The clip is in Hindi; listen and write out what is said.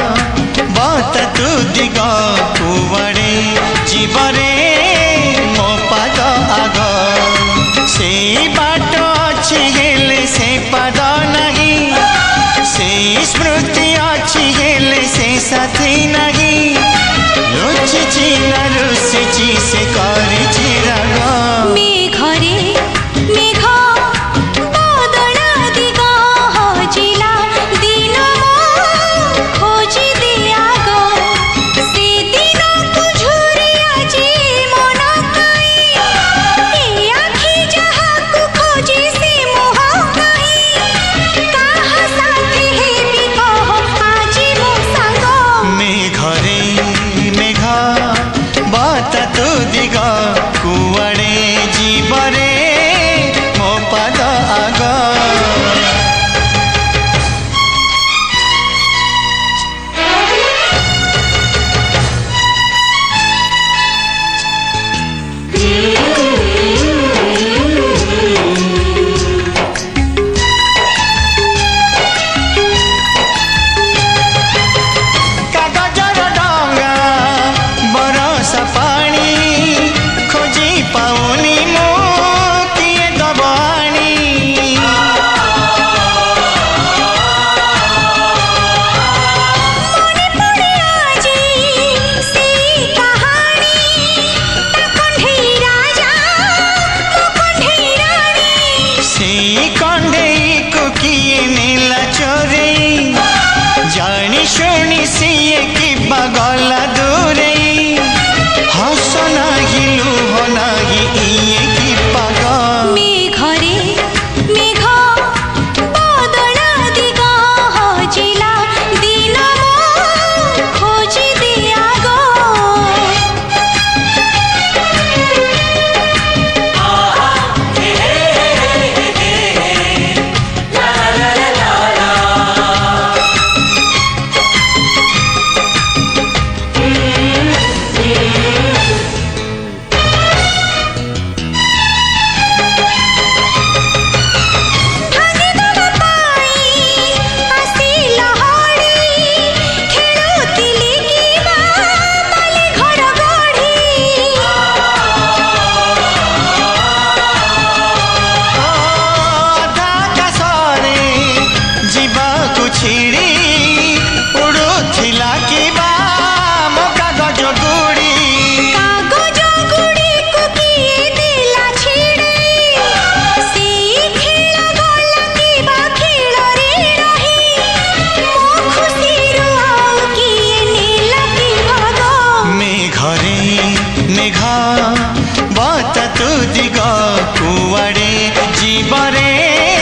बता तू दिग कुआड़े जीवरे मो पाद आग से बाट अच्छी हेले से पाद नहीं से स्मृति अच्छी हेले से साथी नहीं लुचिची न रुचिची से करिछि राग मेघरे मेघ बदला दिग हजिला दिन मो खोजी दिया गो से दिन को झुरी आजी मन काई ए आखि जहा को खोजी से मोह काई काहा साथी हेबी कह आजी मो संग मेघरे मेघ बता तू दिग कुआड़े जीवरे मो पाद आग कागजर डंगा बरसा पानी खोजी पाऊनी मो किए दबाणी मने पड़े आजी से कहानी ता कंढेई राजा मो कंढेई रानी से कंढेई को किए नेला चोरे जानी शुणी सिए कि बगला दूरे हस नाही लुह नाही इए कि पाग मेघरे मेघ बदला दिग हजिला दिन मो खोजी दिया गो भांगी दबा पाई आसी लहड़ी खेलुतिली कि बाली घर गढ़ी अधा कासरे जीवाकु छिड़ी उड़ुथिला कि बा मो कागज गुड़ी कागज गुड़ी को किए दिला छिड़े से खेल गला कि बा खेल रे रही मो खुशी रुआउ किए नीला कि भाग मेघरे मेघ बता तू दिग कुआड़े जीवरे